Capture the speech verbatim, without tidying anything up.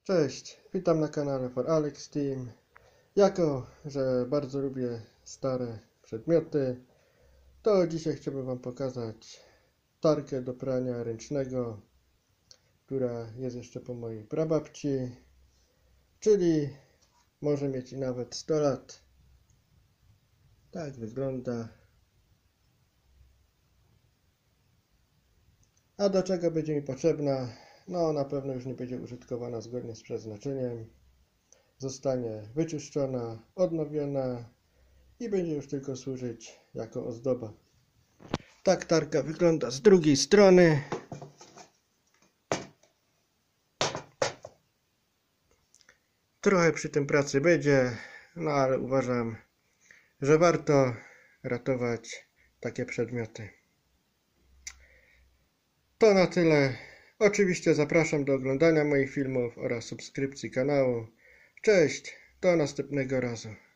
Cześć, witam na kanale For Alex Team. Jako, że bardzo lubię stare przedmioty, to dzisiaj chciałbym Wam pokazać tarkę do prania ręcznego, która jest jeszcze po mojej prababci, czyli może mieć i nawet sto lat. Tak wygląda. A do czego będzie mi potrzebna? No, na pewno już nie będzie użytkowana zgodnie z przeznaczeniem. Zostanie wyczyszczona, odnowiona i będzie już tylko służyć jako ozdoba. Tak tarka wygląda z drugiej strony. Trochę przy tym pracy będzie, no ale uważam, że warto ratować takie przedmioty. To na tyle. Oczywiście zapraszam do oglądania moich filmów oraz subskrypcji kanału. Cześć, do następnego razu.